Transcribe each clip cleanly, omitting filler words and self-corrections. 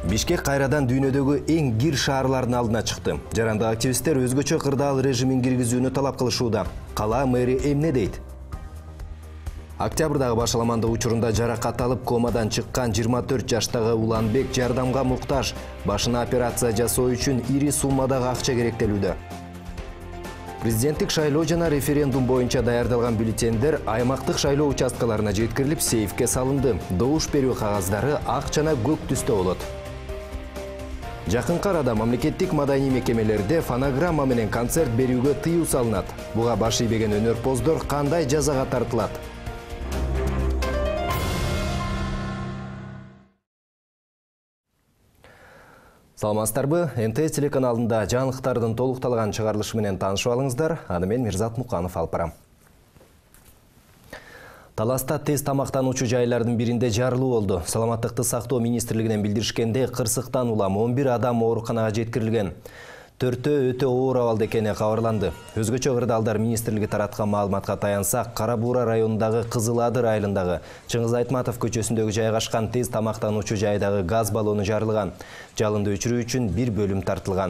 Бишкек кайрадан дүйнөдөгү эң кир шаарлардын алдына чыкты. Жарандык активисттер өзгөчө кырдаал режимин киргизүүнү талап кылышууда. Кала мэри эмне дейт? Октябрдагы башаламандык учурунда жаракат алып комадан чыккан 24 жаштагы Уланбек жардамга муктаж. Башына операция жасоо үчүн ири суммадагы акча керектелүүдө. Президенттик шайлоо жана референдум боюнча даярдалган бюллетендер аймактык шайлоо участкаларына жеткирилип, сейфке салынды. Добуш берүү кагаздары ак жана көк түстө болот. Жакынкы арада мамлекеттик маданий мекемелерде фонограмма менен концерт берүүгө тыюу салынат. Буга баш ийбеген өнөрпоздор кандай жазага тартылат? Саламатсыздарбы? НТ телеканалында жаңылыктардын толукталган чыгарылышы менен таанышып алыңыздар. Аны мен Мирзат Муканов алып барам. Таласта тез тамактануучу жайлардын биринде жарылуу болду. Саламаттыкты сактоо министрлигинен билдиришкенде, кырсыктан улам 11 адам ооруканага жеткирилген. 4-өө өтө оор абалда экени кабарланды. Өзгөчө кырдаалдар министрлиги тараткан маалыматка таянсак, Кара Буура районундагы Кызыл Адыр айылындагы Чыңгыз Айтматов көчөсүндөгү жайгашкан тез тамактануучу жайдагы газ баллону жарылган. Жалынды өчүрүү үчүн бир бөлүм тартылган.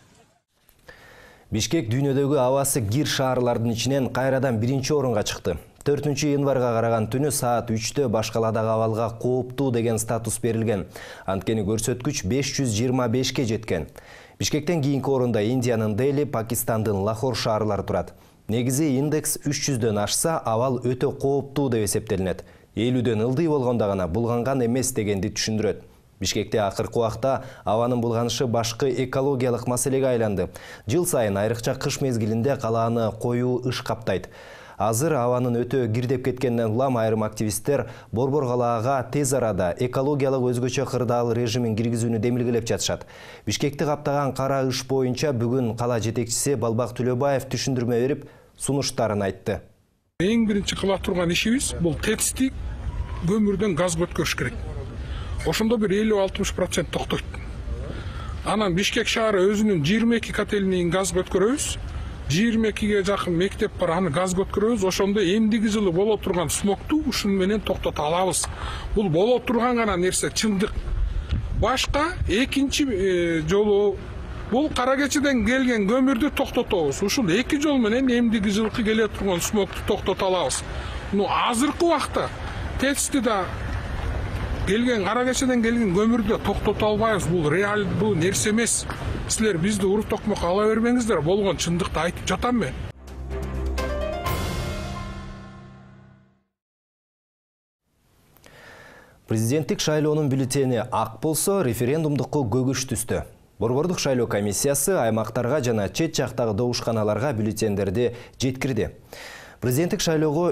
Бишкек дүйнөдөгү абасы кир шаарлардын ичинен кайрадан биринчи орунга чыкты. 4 январга караган түнү саат 3-тө башкаладагы абалга кооптуу деген статус берилген. Анткени көрсөткүч 525ке жеткен. Бишкектен кийинки орунда Индиянын Дели, Пакистандын Лахор шаарлары турат. Негизи индекс 300дөн ашса, абал өтө кооптуу деп эсептелинет. 50дөн ылдый болгондо гана булганган эмес дегенди түшүндүрөт. Бишкекте акыркы убакта абанын булганышы башкы экологиялык маселеге айланды. Жыл сайын айрыкча кыш мезгилинде калааны коюу ыш каптайт. Азыр абанын өтө кирдеп кеткенден улам айрым активисттер Борбор калаага тез арада экологиялык өзгөчө кырдаал режимин киргизүүнү демилгелеп жатышат. Бишкекти каптаган кара ыш боюнча бүгүн кала жетекчиси Балбак Төлөбаев түшүндүрмө берип, сунуштарын айтты. Эң биринчи кыла турган ишибиз бул ТЭЦти көмүрдөн газга өткөрүш керек. Ошондо бир 50-60% токтойт. Анан Бишкек шаары өзүнүн 22 котельнийин газга өткөрөбүз. 22ге жакын мектеп бар, аны газга өткөрөбүз. Ошондо эмдиги жылы боло турган смогту ушун менен токтото алабыз. Бул боло турган гана нерсе, чындык. Башка экинчи жолу бул Кара Кечиден келген көмүрдү токтотобуз. Ушул эки жол менен эмдиги жылкы келе турган смогту токтото алабыз. Азыркы убакта ТЭЦти да келген Кара Кечиден келген көмүрдү токтото албайбыз. Бул реал, бул нерсе эмес. Силер бизди уруп токмокко ала бербеңиздер, болгон чындыкты айтып жатам мен. Президенттик шайлоонун бюллетени ак болсо, референдумдукку көгүш түстү. Борбордук шайлоо комиссиясы аймактарга жана чет жактагы добушканаларга бюллетендерди жеткирди. Президенттик шайлоого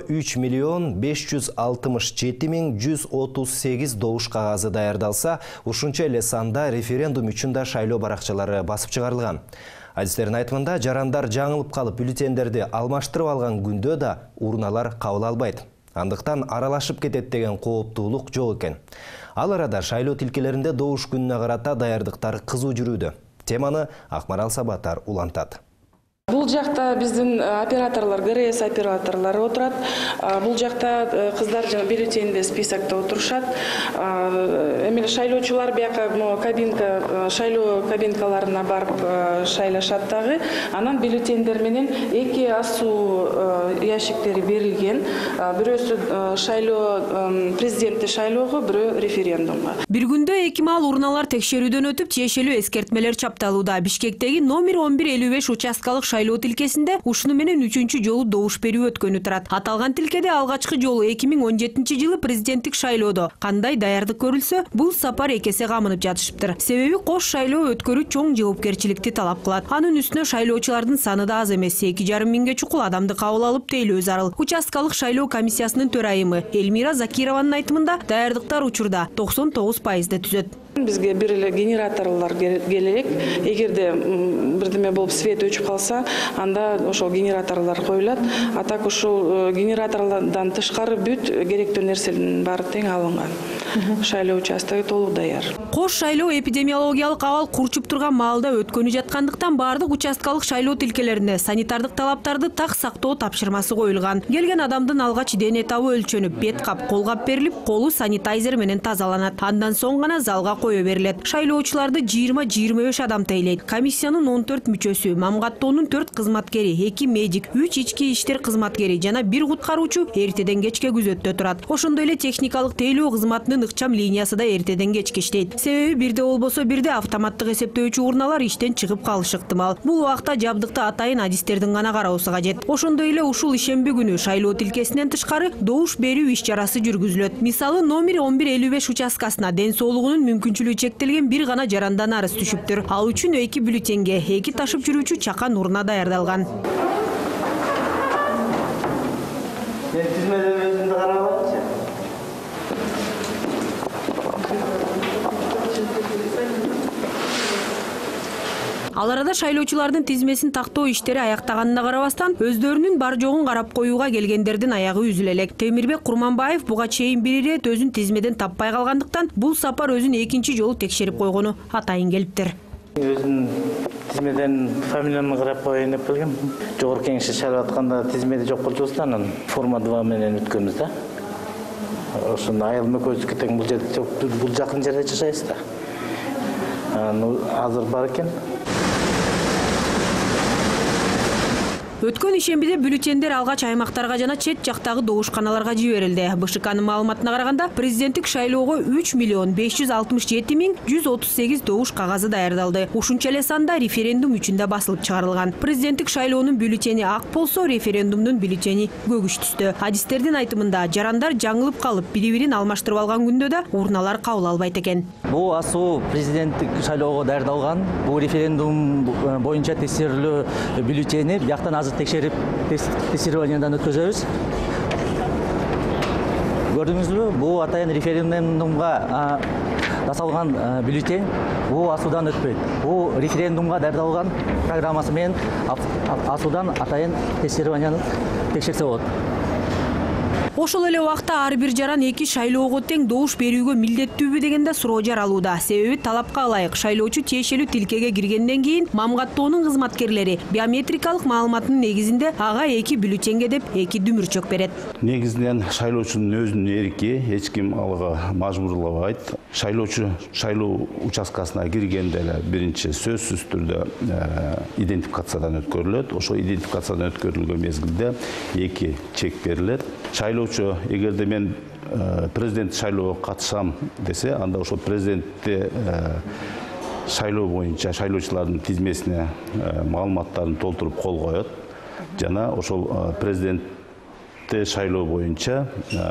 3 567 138 добуш кагазы даярдалса, ушунча эле санда референдум үчүн да шайлоо баракчалары басып чыгарылган. Адистердин айтымында, жарандар жаңылып калып бюллетендерди алмаштырып алган күндө да урналар кабыл албайт. Андыктан аралашып кетет деген кооптуулук жок экен. Ал арада шайлоо тилкелеринде добуш күнүнө карата даярдыктар кызуу жүрүүдө. Теманы Акмарал Сабатар улантат. Бул жакта биздин операторлор, ГРС операторлору отурат. Бул жакта кыздар жана бюллетенде списокто отурушат. Эми шайлоочулар бияка кабинка, шайлоо кабинкаларына барып шайлашат дагы. Анан бюллетендер менен эки асуу ящиктери берилген. Бирөөсү шайлоо президенттик шайлоого, бирөө референдумга. Бир күндө эки маал урналар текшерүүдөн өтүп, тиешелүү эскертмелер чапталууда. Бишкектеги номер 1155 участкалык шайлоо тилкесинде ушуну менен 3-чү жолу добуш берүү өткөнү турат. Аталган тилкеде алгачкы жолу 2017 жылы президенттик шайлоодо кандай даярдык көрүлсө, бул сапар экесе камынып жатышыптыр. Себеби кош шайлоо өткөрүү чоң жоопкерчиликти талап кылат. Анын үстүнө шайлоочулардын саны да аз эмес, 2,5 миңге чукул адамды кабыл алып тейлөө зарыл. Участкалык шайлоо комиссиясынын төрайымы Эльмира Закированын айтымында, даярдыктар учурда 99% түзөт. Бизге бир эле генераторлор керек. Эгерде бирдеме болуп свет өчүп калса, анда ошол генераторлор коюлат. А так ушул генераторлордон тышкары бүт керектүү нерселердин баары тең алынган. шайлоо участогу толук даяр. Кош шайлоо эпидемиологиялык абал курчуп турган маалда өткөнү жаткандыктан баардык участкалык шайлоо тилкелерине санитардык талаптарды так сактоо тапшырмасы коюлган. Келген адамдын алгач дене табы өлчөнүп, бет кап, колгап берилип, колу санитайзер менен тазаланат. Андан соң гана залга кое берилет. Шайлоочуларды 20-25 адам тейлейт. Комиссиянын 14 мүчөсү, мамгаттоонун 4 кызматкери, 2 медик, 3 ички иштер кызматкери жана 1 куткаруучу эртеден кечке күзөттө турат. Ошондой эле техникалык тейлөө кызматынын ыкчам линиясы да эртеден кечке иштейт. Себеби бирде болбосо бирде автоматтык эсептөөчү урналар иштен чыгып калышы ыктымал. Бул убакта жабдыкты атайын адистердин гана кароосу кажет. Ошондой эле ушул ишемби күнү шайлоо тилкесинен тышкары добуш берүү иш-чарасы жүргүзүлөт. Мисалы номер 1155 участкасына ден соолугунун мүмкүнчүлүгү чектелген бир гана жарандан арыз түшүптүр. Ал үчүн 2 бюллетенге 2 ташып жүрүүчү чакан урна даярдалган. Ал арада шайлоочулардын тизмесин тактоо иштери аяктаганына карабастан өздөрүнүн бар жогун карап коюуга келгендердин аягы үзүлө элек. Темирбек Курманбаев буга чейин бир ирет өзүн тизмеден таппай калгандыктан бул сапар өзүн экинчи жолу текшерип койгону атайын келиптир. Өзүн тизмеден фамилиямды карап коеюн деп келгем. Жогорку кеңеште шайлап атканда тизмеде жок болчубуз да, анан форма 2 менен өткөнбүз да. Ошондо айыл мөкөзүккө тең бул жакын жерде жашайбыз да. Азыр бар экен. Өткөн ишембиде бюллетендер алгач аймактарга жана чет жактагы добушканаларга жиберилди. БШКнын маалыматына караганда президенттик шайлоого 3 567 138 добуш кагазы даярдалды. Ушунча эле санда референдум үчүн да басылып чыгарылган. Президенттик шайлоонун бюллетени ак болсо, референдумдун бюллетени көгүч түстө. Адистердин айтымында жарандар жаңылып калып, бири-бирин алмаштырып алган күндө да урналар кабыл албайт экен. Бул асуу президенттик шайлоого даярдалган. Бул референдум боюнча тескерилүү бюллетени бияктан азыр текшерип тестированиядан өткөзөбүз. Көрдүңүзбү? Бул атайын референдумга жасалган бюллетень. Бул асуудан өтпөйт. Бул референдумга даярдалган программасы менен асуудан атайын тестированияны текшерсе болот. Ошол эле убакта ар бир жаран 2 шайлоого тең добуш берүүгө милдеттүүбү деген да суроо жаралууда. Себеби талапка ылайык шайлоочу тиешелүү тилкеге киргенден кийин мамгаттоонун кызматкерлери биометрикалык маалыматтын негизинде ага 2 бюллетенге деп 2 дүмүрчөк берет. Негизинен шайлоочунун өзүнүн эрки, эч ким ага мажбурлабайт. Шайлоочу шайлоо участкасына киргенде эле биринчи сөзсүз түрдө идентификациядан өткөрүлөт. Ошо идентификациядан өткөрүлгөн мезгилде 2 чек берилет. Шайлоочу эгерде мен президент шайлоого катышам десе, анда ошол президентти шайлоо боюнча шайлоочулардын тизмесине маалыматтарын толтуруп кол коет. Жана ошол президентти шайлоо боюнча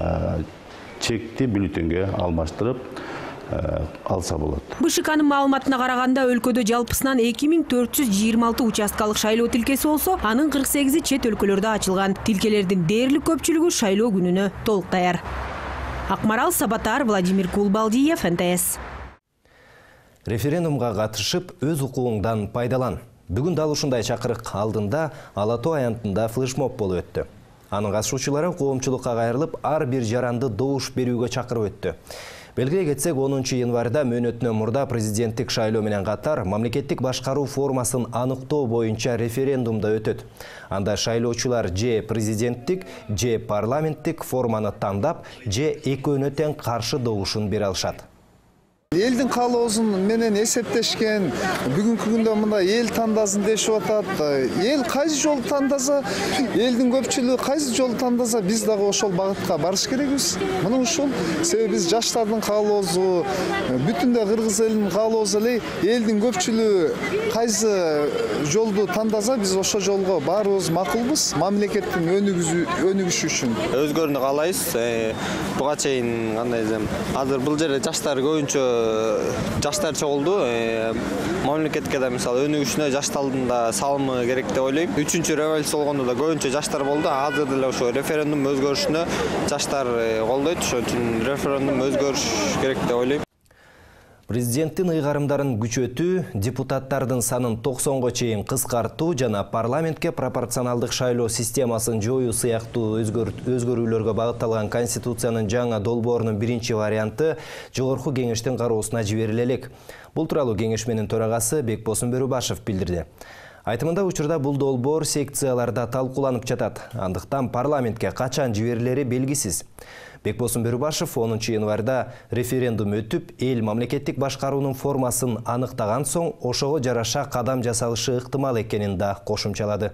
чекти бюллетенге алмаштырып алса болот. БШКнын маалыматына караганда өлкөдө жалпысынан 2426 участкалык шайлоо тилкеси болсо, анын 48-и чет өлкөлөрдө ачылган. Тилкелердин дээрлик көпчүлүгү шайлоо күнүнө толук даяр. Акмарал Сабатар, Владимир Кулбалдиев, НТС. Референдумга катышып, өз укугуңдан пайдалан. Бүгүн дал ушундай чакырык алдында Ала Тоо аянтында флешмоб болуп өттү. Анын катышуучулары коомчулукка кайрылып, ар бир жаранды добуш берүүгө чакырып өттү. Белгилей кетсек, 10 январда мөөнөтүнөн мурда президенттик шайлоо менен катар мамлекеттик башкаруу формасын аныктоо боюнча референдумда өтөт. Анда шайлоочулар же президенттик, же парламенттик форманы тандап, же экөөнө тең каршы добушун бере алышат. Элдин каалоосун менен эсептешкен, бүгүнкү күндө мында эл тандасын дешип атат. Эл кайсы жолду тандаса, элдин көпчүлүгү кайсы жолду тандаса, биз дагы ошол багытка барыш керекбиз. Мына ушул себеби биз жаштардын каалоосу, бүтүндө кыргыз элинин каалоосу эле элдин көпчүлүгү кайсы жолду тандаса, биз ошол жолго баарыбыз макулбуз, мамлекеттин өнүгүшү үчүн. Өзгөрүүнү каалайбыз. Буга чейин кандай десем, азыр бул жерде жаштар көбүнчө жаштар чогулду. Мамлекетке да мисалы өнүгүшүнө жаштардын да салымы керек деп ойлойм. 3-чү революция болгондо да көбүнчө жаштар болду. Азыр деле ошо референдум өзгөрүшүнө жаштар колдойт. Ошон үчүн референдум өзгөрүш керек деп ойлойм. Президенттин ыйгарымдарын күчөтүү, депутаттардын санын 90-го чейин кыскартуу жана парламентке пропорционалдык шайлоо системасын жоюу сыяктуу өзгөрүүлөргө багытталган Конституциянын жаңа долбоорунун биринчи варианты Жогорку кеңештин кароосуна жибериле элек. Бул тууралуу кеңешменин төрагасы Бекбосун Бөрүбашев билдирди. Айтымында учурда бул долбоор секцияларда талкууланып жатат. Андыктан парламентке качан жиберилери белгисиз. Бекбосун Бөрүбашев 10 январда референдум өтүп, эл мамлекеттик башкаруунун формасын аныктаган соң ошого жараша кадам жасалышы ыктымал экенин да кошумчалады.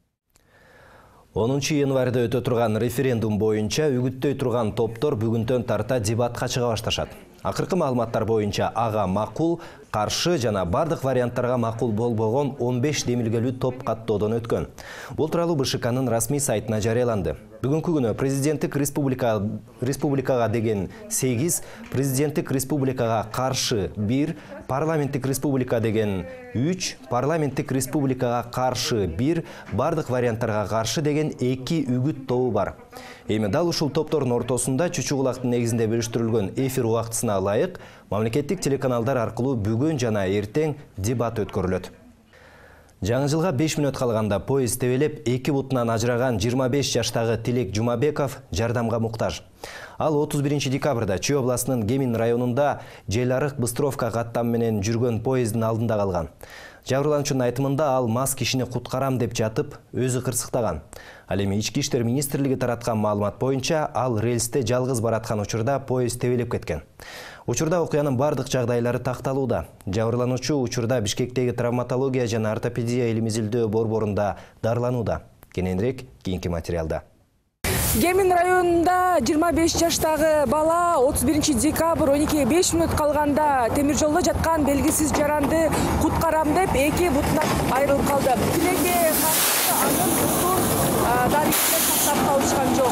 10 январда өтө турган референдум боюнча үгүттөй турган топтор бүгүндөн тарта дебатка чыга башташат. Акыркы маалыматтар боюнча ага макул, каршы жана бардык варианттарга макул болбогон 15 демилгелүү топ каттоодон өткөн. Бул тууралуу БШКнын расмий сайтына жарыяланды. Бүгүнкү күнү президенттик республикага деген 8, президенттик республикага каршы 1, парламенттик республика деген 3, парламенттик республикага каршы 1, бардык варианттарга каршы деген 2 үгүт тобу бар. Эми дал ушул топтордун ортосунда чүчү кулактын негизинде бөлүштүрүлгөн эфир убактысына ылайык мамлекеттик телеканалдар аркылуу бүгүн жана эртең дебат өткөрүлөт. Жаңы жылга 5 мүнөт калганда поезд тебелеп 2 бутунан ажыраган 25 жаштагы Тилек Жумабеков жардамга муктаж. Ал 31 декабрда Чүй областынын Кемин районунда Желарык-Быстровка каттам менен жүргөн поездин алдында калган. Жабырлануучунун айтымында ал мас кишини куткарам деп жатып, өзү кырсыктаган. Ал эми Ички иштер министрлиги тараткан маалымат боюнча ал рельсте жалгыз бараткан учурда поезд тебелеп кеткен. Учурда окуянын бардык жагдайлары такталууда. Жабырлануучу учурда Бишкектеги травматология жана ортопедия илим-изилдөө борборунда дарыланууда. Кененирээк кийинки материалда. Кемин районунда 25 жаштагы бала 31 декабрь 12:05 мүнөт калганда темир жолдо жаткан белгисиз жаранды куткарам деп 2 бутунан айрылып калды. Тилекке каршы анын бутун дарыгерлер сактап калышкан жок.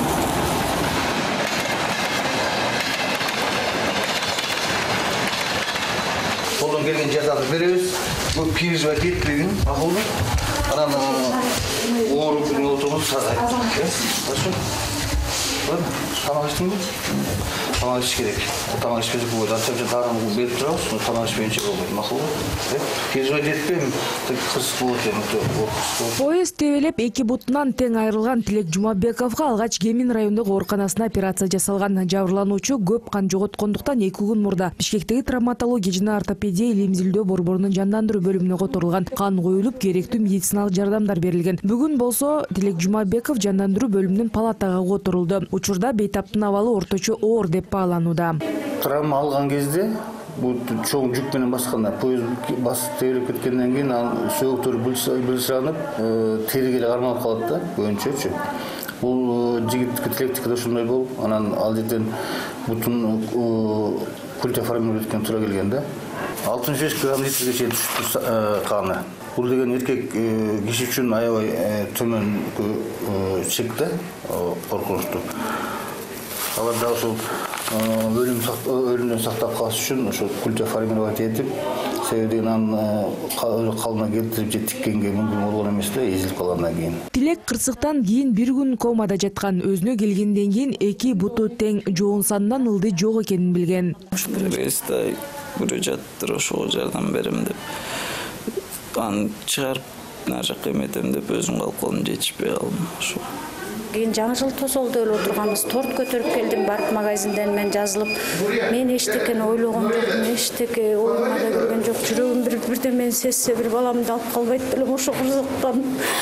Колдон келген жардамды беребиз. Көп киргизбей кетпегин, акылды. Анан ооруп отурубуз хорошо. Ладно, тамак иштиңби? Тамак иш керек. Тамак ишпесек болбойт. Анча дарыны берип турабыз, тамак ишпейинче болбойт, макулбу? Киргизбей кетпейм, кырсык болот эми. Поезд тебелеп 2 бутунан тең айрылган Тилек Жумабековго алгач Кемин райондук ооруканасына операция жасалган. Жабырлануучу көп кан жоготкондуктан 2 күн мурда Бишкектеги травматология жана ортопедия илим-изилдөө борборунун жандандыруу бөлүмүнө которулган. Кан коюлуп, керектүү медициналык жардамдар берилген. Бүгүн болсо Тилек Жумабеков жандандыруу бөлүмүнүн палатага которулду. Учурда бейтаптын абалы орточо оор деп бааланууда. Травма алган кезде бул чоң жүк менен басканда поезд басып тебелеп кеткенден кийин ал сөөктөр былчыранып, териге кармалып калат да, көбүнчөчү. Бул жигиттики Тилектики да ошондой болуп, анан ал жерден бутун культа формируя эткен туура келген да. 65 грамм литрге чейин түшүптү каны. Бул деген эркек киши үчүн аябай төмөн чек да, коркунучтуу. Алар да ошол өлүмдөн сактап калыш үчүн ошо культа формировать этип, себебин анын калыбына келтирип же тиккенге мүмкүн болгон эмес да, эзилип калгандан кийин. Тилек кырсыктан кийин 1 күн комада жаткан, өзүнө келгенден кийин 2 буту тең жоон сандан ылдый жок экенин билген. Рейсте бирөө жаттыр, ошого жардам берем деп. Аны чыгарып нары жакка эметем деп өзүм калып калдым, жетишпей калдым. Ошо. Кийин жаңы жыл тосолду эле отурганбыз. Торт көтөрүп келдим, барып магазинден мен жазылып. Мен эчтекени ойлогон жокмун, эчтеке оюма да келген жок. Жүрөгүм бирден сезсе, бир баламды алып калбайт белем, ошо кырсыктан.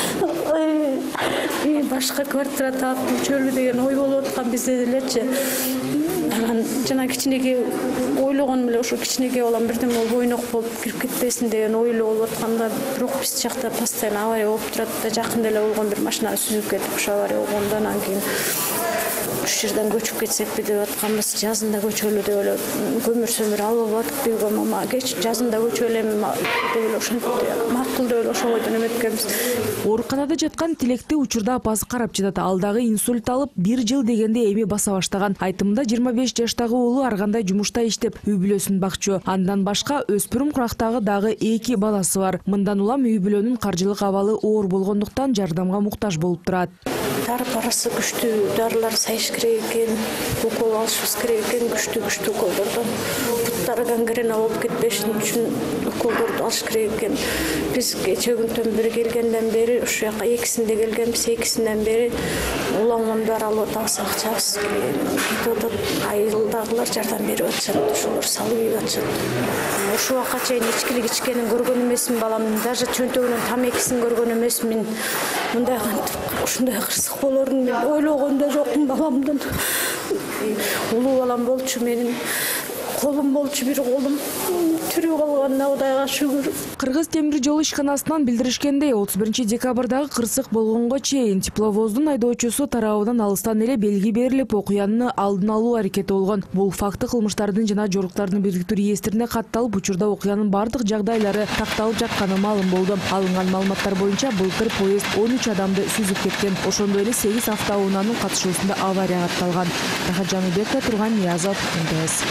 Башка квартира таап чөлү деген ой болуп аткан бизде делечи. Жана кичинеге ойлогон эле ошо кичинеге балам бирден бойнок болуп кирип кетпесин деген ойлоо болуп атканда, бирок биз жакта постоянно авария болуп турат да, жакында эле болгон бир машина сүзүп кетип ошо авария болгондон анан кийин уш жерден көчүп кетсекпи деп атканбыз. Жазында көчөлү деп эле көмүр сөмүр алып атып мама кеч жазында көчөлүм деп эле ошентип макул деп эле ошо бойдон эметкенбиз. Ооруканада жаткан Тилекти учурда апасы карап жатат. Ал дагы инсульт алып 1 жыл дегенде эми баса баштаган. Айтымында 25 жаштагы уулу ар кандай жумушта иштеп, үй бүлөсүн бакчу. Андан башка өспүрүм курактагы дагы 2 баласы бар. Мындан улам үй бүлөнүн каржылык абалы оор болгондуктан жардамга муктаж болуп турат. Дары парасы күчтүү, дарылар сайыш керек экен, укол алышыбыз керек экен, күчтүү уколдордон. Бутта баштары гангрена болуп кетпешин үчүн уколдорду алыш керек экен. Биз кече күндөн бери келгенден бери ушул жака экисинде келгенбиз, экисинен бери уламдар алып атабыз, акчабыз кетип атат. Айылдагылар жардам берип атышат, ошолор салып ийип атышат. Ушул убакка чейин ичкилик ичкенин көргөн эмесмин баламдын, даже чөнтөгүнөн тамекисин көргөн эмесмин. Мындай кантип ушундай кырсык болорун мен ойлогон да жокмун баламдын. Улуу балам болчу менин. Колум болчу, бир колум түрүп калганына Кудайга шүгүр. Кыргыз темир жол ишканасынан билдиришкендей, 31 декабрдагы кырсык болгонго чейин тепловоздун айдоочусу тарабынан алыстан эле белги берилип, окуянын алдын алуу аракети болгон. Бул факты кылмыштардын жана жоруктардын бирдиктүү реестрине катталып, учурда окуянын бардык жагдайлары такталып жатканы маалым болду. Алынган маалыматтар боюнча былтыр поезд 13 адамды сүзүп кеткен. Ошондой эле 8 автоунаанын катышуусунда авария катталган. Рахат Жаныбекова, Турган Ниязов, МТС.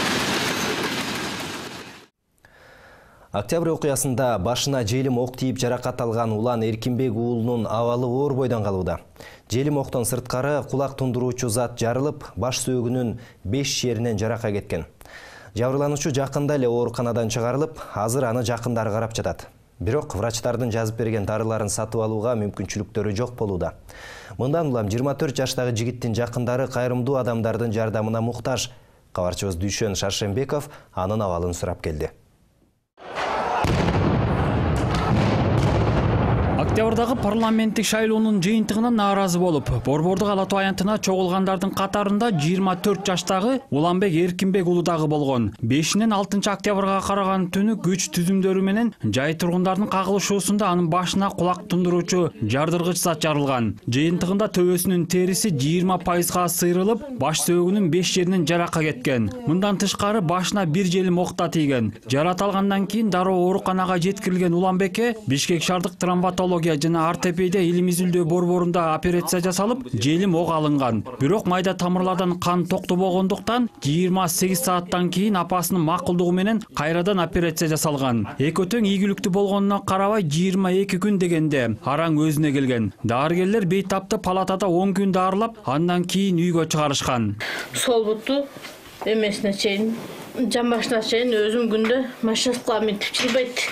Октябрь окуясында башына желим ок тийип жаракат алган Улан Эркинбек уулунун абалы оор бойдон калууда. Желим октон сырткары кулак тундуруучу зат жарылып, баш сөөгүнүн 5 жеринен жарака кеткен. Жабырлануучу жакында эле ооруканадан чыгарылып, азыр аны жакындары карап жатат. Бирок врачтардын жазып берген дарыларын сатып алууга мүмкүнчүлүктөрү жок болууда. Мындан улам 24 жаштагы жигиттин жакындары кайрымдуу адамдардын жардамына муктаж. Кабарчыбыз Дүйшөн Шаршембеков анын абалын сурап келди. Октябрдагы парламенттик шайлоонун жыйынтыгынан нааразы болуп, Борбордук Ала Тоо аянтына чогулгандардын катарында 24 жаштагы Уланбек Эркинбек уулу дагы болгон. 5-нен 6 октябрга караган түнү күч түзүмдөрү менен жай тургундардын кагылышуусунда анын башына кулак тундуруучу жардыргыч зат жарылган. Жыйынтыгында төбөсүнүн териси 20%га сыйрылып, баш сөөгүнүн 5 жеринен жарака кеткен. Мындан тышкары башына бир желим окта тийген. Жарат алгандан кийин дароо ооруканага жеткирилген Уланбекке Бишкек шаардык травматология жана ортопедия илим изилдөө борборунда операция жасалып, желим ок алынган. Бирок майда тамырлардан кан токтобогондуктан 28 сааттан кийин апасынын макулдугу менен кайрадан операция жасалган. Экөө ийгиликтүү болгонуна карабай 22 күн дегенде араң өзүнө келген. Дарыгерлер бейтапты палатада 10 күн дарылап, андан кийин үйгө чыгарышкан. Сол буту эмесине чейин, жамбашына чейин өзүм күндө машина кыламын, чыйбайт.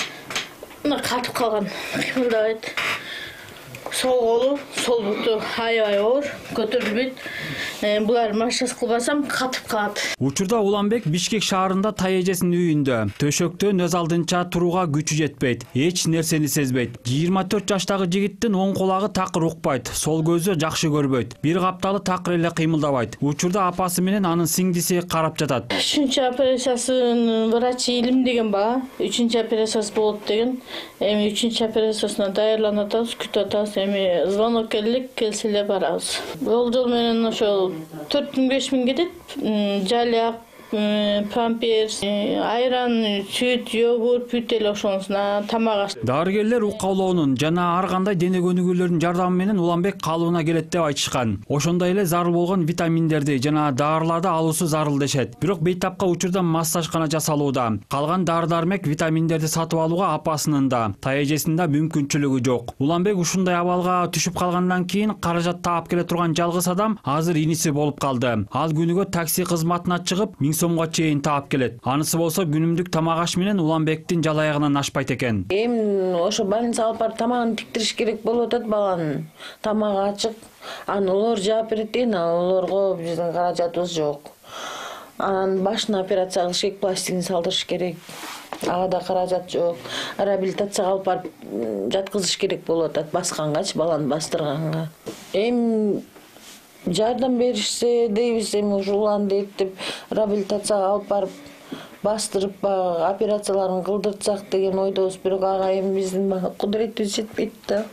Катып калган, кыймылдабайт. Сол колу, сол буту аябай оор, көтөрүлбөйт. Булар машина кылбасам катып калат. Учурда Уланбек Бишкек шаарында таежесинин үйүндө. Төшөктө өз алдынча турууга күчү жетпейт, эч нерсени сезбейт. 24 жаштагы жигиттин оң кулагы такыр укпайт, сол көзү жакшы көрбөйт. Бир капталы такыр эле кыймылдабайт. Учурда апасы менен анын сиңдиси карап жатат. 3-чү операциясын врачы Илим деген бала, 3-чү операциясы болот деген. Эми 3-чү операциясына даярланып атабыз, күтүп атабыз. Эми звонок келсе эле барабыз. Жол менен ошол 4-5 миң кетет. Жаляк, памперс, айран, сүт, йогурт, бүт эле ошонусуна тамак аш. Дарыгерлер укалоонун жана ар кандай дене көнүгүүлөрдүн жардамы менен Уланбек калыбына келет деп айтышкан. Ошондой эле зарыл болгон витаминдерди жана дарыларды алуусу зарыл дешет. Бирок бейтапка учурда массажкана жасалууда. Калган дары-дармек, витаминдерди сатып алууга апасынын да, таежесинин мүмкүнчүлүгү жок. Уланбек ушундай абалга түшүп калгандан кийин каражат таап келе турган жалгыз адам азыр иниси болуп калды. Ал күнүгө такси кызматына чыгып 1000 сомго чейин таап келет. Анысы болсо күнүмдүк тамак аш менен Уланбектин жалаягынан ашпайт экен. Эми ошо больницага алып барып тамагын тиктириш керек болуп атат баланын. Тамагы ачык. Аны улар жаап берет дейин, уларга биздин каражатыбыз жок. Анан башына операция кылыш керек, пластигин салдырыш керек. Ага да каражат жок. Реабилитацияга алып барып жаткызыш керек болуп атат, баскангачы, баланы бастырганга. Эми жардам беришсе дейбиз, эми ушуланды эктеп реабилитацияга алып барып бастырып операцияларын кылдыртсак деген ойдобуз. Бирок ага эми биздин кудуретибиз жетпейт да.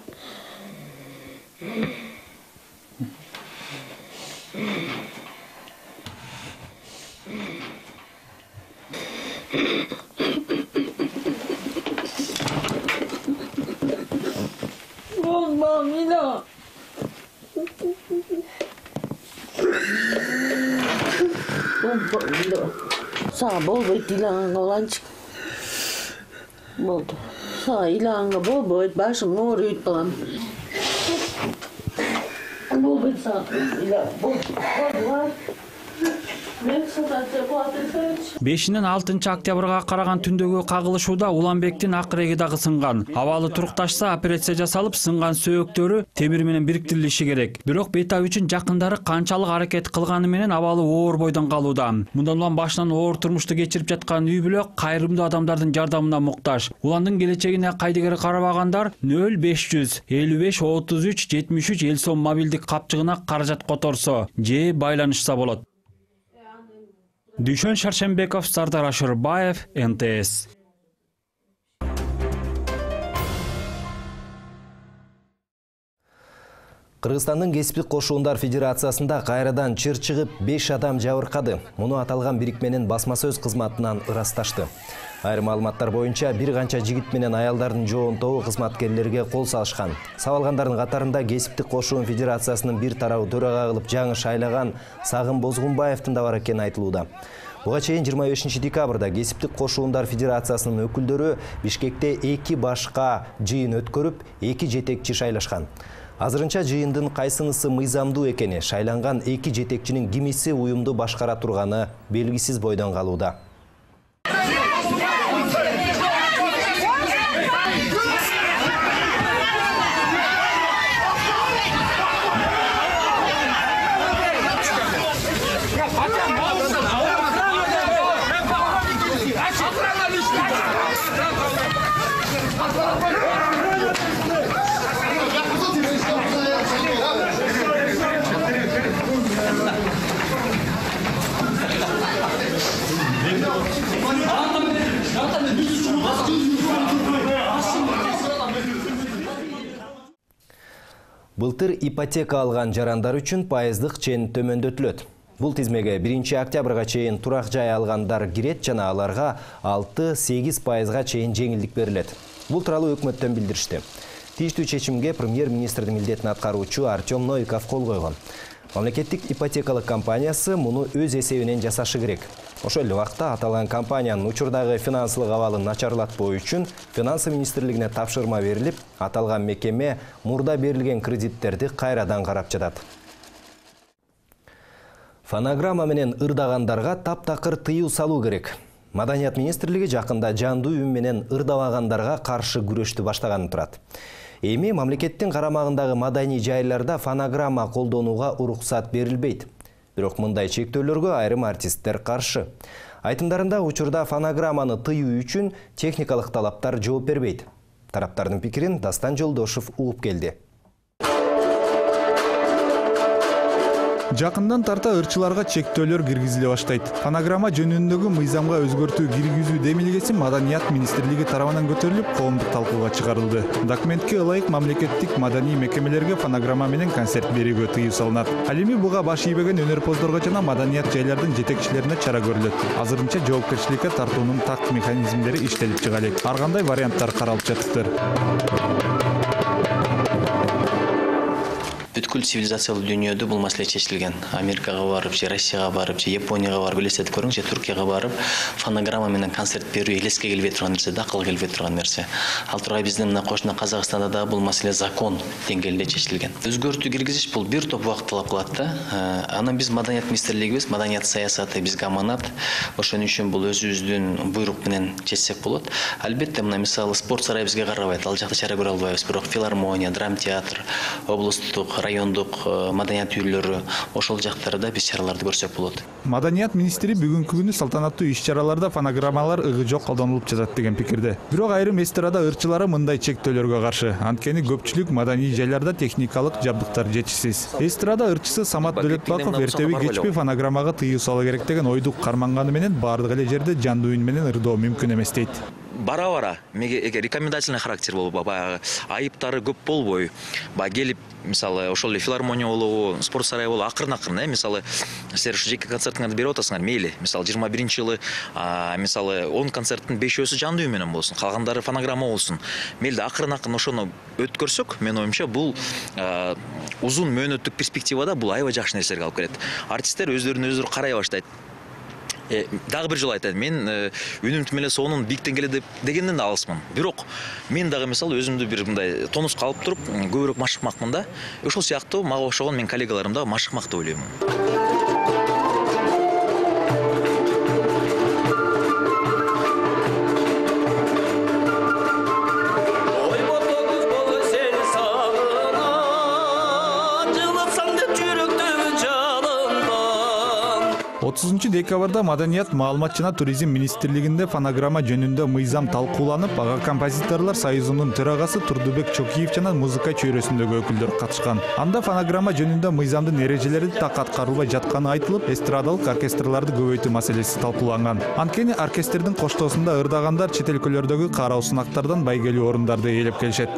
Мамина. Сага болбойт, ыйлаганга уланчык. Болду. Сага ыйлаганга болбойт, башың ооруйт балам. Болбойт сага. Болду. 5-нен 6 октябрга караган түндөгү кагылышууда Уланбектин акыреги дагы сынган. Абалы турукташса операция жасалып, сынган сөөктөрү темир менен бириктирилиши керек. Бирок Бейтав үчүн жакындары канчалык аракет кылганы менен абалы оор бойдон калууда. Мындан улам башынан оор турмушту кечирип жаткан үй бүлө кайрымдуу адамдардын жардамына муктаж. Уландын келечегине кайдыгер карабагандар 0500 55 33 73 эл сом мобилдик капчыгына каражат которсо же байланышса болот. Дүйшөн Шаршенбеков, Сардар Ашырбаев, НТС. Кыргызстандын кесиптик кошуундар федерациясында кайрадан чыр чыгып 5 адам жабыркады. Муну аталган бирикменин басма сөз кызматынан ырасташты. Айрым маалыматтар боюнча бир канча жигит менен аялдардын жоон тобу кызматкерлерге кол салышкан. Сабалгандардын катарында кесиптик кошуун федерациясынын бир тарабы төрага кылып жаңы шайлаган Сагым Бозгунбаевдин да бар экени айтылууда. Буга чейин 25 декабрда кесиптик кошуундар федерациясынын өкүлдөрү Бишкекте 2 башка жыйын өткөрүп, 2 жетекчи шайлашкан. Азырынча жыйындын кайсынысы мыйзамдуу экени, шайланган 2 жетекчинин кимиси уюмду башкара турганы белгисиз бойдон калууда. Былтыр ипотека алган жарандар үчүн пайыздык чен төмөндөтүлөт. Бул тизмеге 1 октябрга чейин турак жай алгандар кирет жана аларга 6-8% чейин жеңилдик берилет. Бул тууралуу өкмөттөн билдиришти. Тийиштүү чечимге премьер-министрдин милдетин аткаруучу Артем Новиков кол койгон. Мамлекеттик ипотекалык компаниясы муну өз эсебинен жасашы керек. Ошол эле убакта аталган компаниянын учурдагы финансылык абалын начарлатпоо үчүн Финансы министрлигине тапшырма берилип, аталган мекеме мурда берилген кредиттерди кайрадан карап жатат. Фонограмма менен ырдагандарга таптакыр тыюу салуу керек. Маданият министрлиги жакында жандуу үн менен ырдабагандарга каршы күрөштү баштаганын турат. Эми мамлекеттин карамагындагы маданий жайларда фонограмма колдонууга уруксат берилбейт. Бирок мындай чектөөлөргө айрым артисттер каршы. Айтымдарында учурда фонограмманы тыюу үчүн техникалык талаптар жооп бербейт. Тараптардын пикирин Дастан Жолдошов угуп келди. Жакындан тарта ырчыларга чектөөлөр киргизиле баштайт. Фонограмма жөнүндөгү мыйзамга өзгөртүү киргизүү демилгеси Маданият министрлиги тарабынан көтөрүлүп, коомдук талкууга чыгарылды. Документке ылайык мамлекеттик маданий мекемелерге фонограмма менен концерт берүүгө тыюу салынат. Ал эми буга баш ийбеген өнөрпоздорго жана маданият жайлардын жетекчилерине чара көрүлөт. Азырынча жоопкерчиликке тартуунун так механизмдери иштелип чыга элек. Ар кандай варианттар каралып жатыптыр. Бүткүл цивилизациялуу дүйнөдө бул маселе чечилген. Америкага барып, же Россияга барып, же Японияга барып, элестетип көрүң, же Туркияга барып, фонограмма менен концерт берүү элеске келбей турган нерсе да, акылга келбей турган нерсе. Ал тургай биздин мына кошуна Казакстанда да бул маселе закон деңгээлинде чечилген. Өзгөртүү киргизиш бул бир топ убакыт талап кылат да. Анан биз маданият министрлигибиз, маданият саясаты бизге аманат. Ошон үчүн бул өзүбүздүн буйрук менен чечсек болот. Албетте мына мисалы спорт сарайы бизге карабайт. Ал жакта чара көрө албайбыз. Бирок филармония, драм-театр, облустук, райондук маданият үйлөрү ошол жактарда биз чараларды көрсөк болот. Маданият министри бүгүнкү күнү салтанаттуу иш-чараларда фонограммалар ыгы жок колдонулуп жатат деген пикирде. Бирок айрым эстрада ырчылары мындай чектөөлөргө каршы. Анткени көпчүлүк маданий жайларда техникалык жабдыктар жетишсиз. Эстрада ырчысы Самат Дөлөтбаков эртеби кечпи фонограммага тыюу салуу керек деген ойду карманганы менен баардык эле жерде жандуу үн менен ырдоо мүмкүн эмес дейт. Бара-бара, рекомендательный характер болуп, айыптары көп болбой, келип, мисалы, ошол эле филармония болобу, спорт сарайы болобу, акырын-акырын, мисалы, силер ушу жеке концертиңерди берип атасыңар, мейли, мисалы, 21-жылы, мисалы, 10 концерттин 5-өсү жандуу үн менен болсун, калгандары фонограмма болсун. Мейли акырын-акырын ошону өткөрсөк, мен оюмча, бул узун мөөнөттүк перспективада бул аябай жакшы нерселерге алып келет. Артисттер өздөрүн-өздөрү карай баштайт. Дагы бир жолу айтайын, мен үнүм тим эле сонун биктен келет дегенден да алысмын. Бирок мен дагы мисалы өзүмдү бир мындай тонуска алып туруп, көбүрөөк машыкмакмын да. Ошол сыяктуу мага окшогон мен коллегаларым да машыкмак деп ойлоймун. декабрда Маданият, маалымат жана туризм министрлигинде фонограмма жөнүндө мыйзам талкууланып, ага композиторлор союзунун төрагасы Турдубек Чокиев жана музыка чөйрөсүндөгү өкүлдөр катышкан. Анда фонограмма жөнүндө мыйзамдын эрежелери так аткарылбай жатканы айтылып, эстрадалык оркестрларды көбөйтүү маселеси талкууланган. Анткени оркестрдин коштоосунда ырдагандар чет өлкөлөрдөгү кароо сунактардан байгелүү орундарды ээлеп келишет.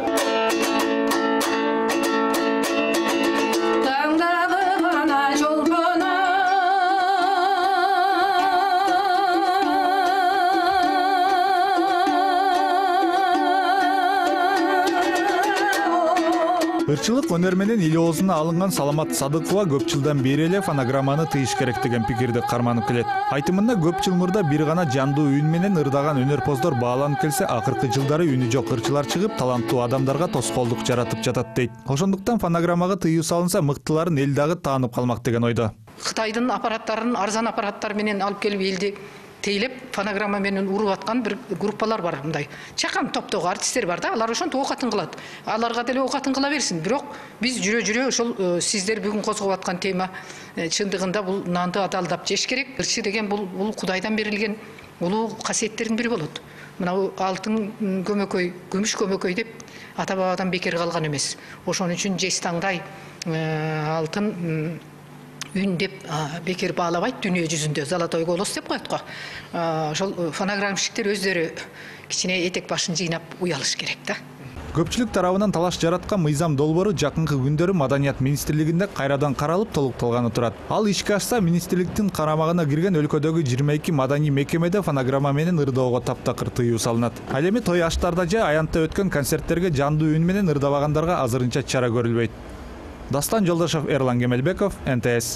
Ырчылык өнөр менен эл оозуна алынган Саламат Садыкова көп жылдан бери эле фонограмманы тыйыш керек деген пикирди карманып келет. Айтымында көп жыл мурда бир гана жандуу үн менен ырдаган өнөрпоздор бааланып келсе, акыркы жылдары үнү жок ырчылар чыгып, таланттуу адамдарга тоскоолдук жаратып жатат дейт. Ошондуктан фонограммага тыюу салынса, мыктыларын эл дагы таанып калмак деген ойдо. Кытайдын аппараттарын арзан аппараттар менен алып келип элди тейлеп фонограмма менен уруп аткан бир группалар бар, мындай чакан топтогу артисттер бар да, алар ошентип окатын кылат. Аларга деле окатын кыла берсин, бирок биз жүрө ошол сиздер бүгүн козгоп аткан тема чындыгында бул нанды адалдап жеш керек. Ырчы деген бул Кудайдан берилген улуу касиеттердин бири болот. Мына алтын көмөкөй, күмүш көмөкөй деп ата бабадан бекер калган эмес. Ошон үчүн жеш таңдай алтын үн деп бекер баалабайт дүйнө жүзүндө, золотой голос деп коет го. Ошол фонограммщиктер өздөрү кичине этек башын жыйнап уялыш керек да. Көпчүлүк тарабынан талаш жараткан мыйзам долбоору жакынкы күндөрү Маданият министрлигинде кайрадан каралып толукталганы турат. Ал ишке ашса, министрликтин карамагына кирген өлкөдөгү 22 маданий мекемеде фонограмма менен ырдоого таптакыр тыюу салынат. Ал эми той аштарда же аянтта өткөн концерттерге жандуу үн менен ырдабагандарга азырынча чара көрүлбөйт. Дастан Жолдошов, Эрлан Кемелбеков, НТС.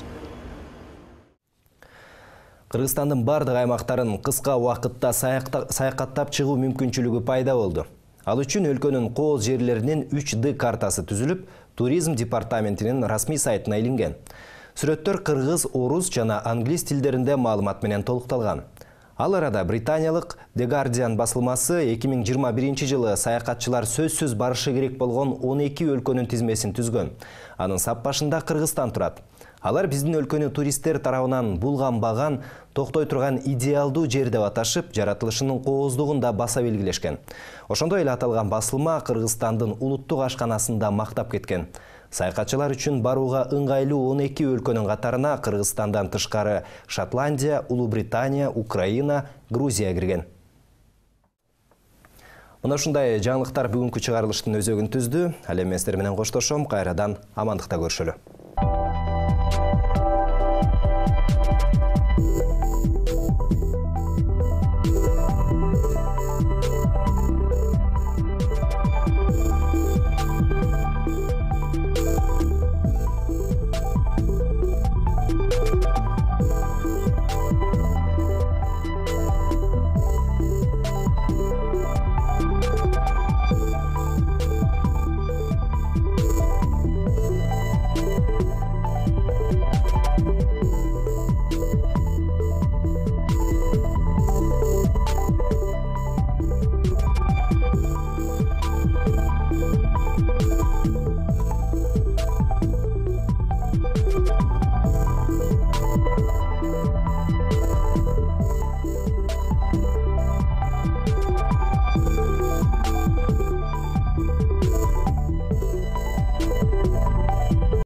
Кыргызстандын бардык аймактарын кыска убакытта саякаттап чыгуу мүмкүнчүлүгү пайда болду. Ал үчүн өлкөнүн кооз жерлеринин 3D картасы түзүлүп, туризм департаментинин расмий сайтына илинген. Сүрөттөр кыргыз, орус жана англис тилдеринде маалымат менен толукталган. Ал арада британиялык The Guardian басылмасы 2021 жылы саякатчылар сөзсүз барышы керек болгон 12 өлкөнүн тизмесин түзгөн. Анын сап башында Кыргызстан турат. Алар биздин өлкөнү туристтер тарабынан булганбаган, токтой турган идеалдуу жер деп аташып, жаратылышынын кооздугун да баса белгилешкен. Ошондой эле аталган басылма Кыргызстандын улуттук ашканасында мактап кеткен. Саякатчылар үчүн барууга ыңгайлуу 12 өлкөнүн катарына Кыргызстандан тышкары Шотландия, Улуу Британия, Украина, Грузия кирген. Мына ушундай жаңылыктар бүгүнкү чыгарылыштын өзөгүн түздү. Ал эми сиздер менен коштошом, кайрадан амандыкта көрүшөлү.